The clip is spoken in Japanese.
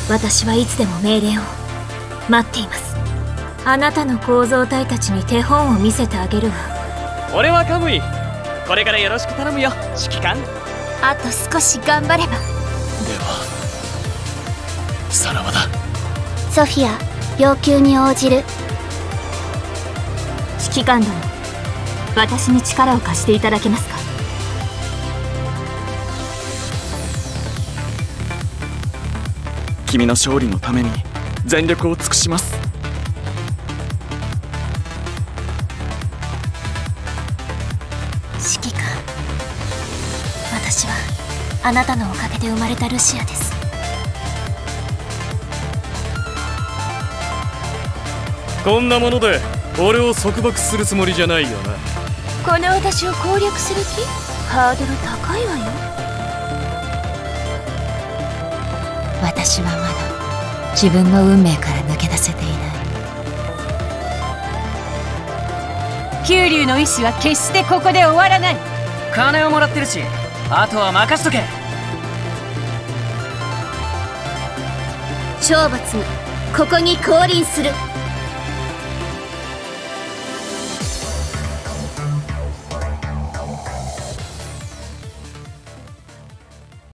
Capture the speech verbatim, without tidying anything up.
私はいつでも命令を待っています。あなたの構造体たちに手本を見せてあげるわ。 俺はカムイ、これからよろしく頼むよ指揮官。 あと少し頑張れば。ではさらばだ。 ソフィア、要求に応じる。 指揮官殿、私に力を貸していただけますか。 君の勝利のために全力を尽くします。 指揮官、私はあなたのおかげで生まれたルシアです。 こんなもので俺を束縛するつもりじゃないよな。 この私を攻略する気？ハードル高いわよ。私はまだ自分の運命から抜け出せていない。 九龍の意志は決してここで終わらない。 金をもらってるし、あとは任しとけ。 懲罰がここに降臨する。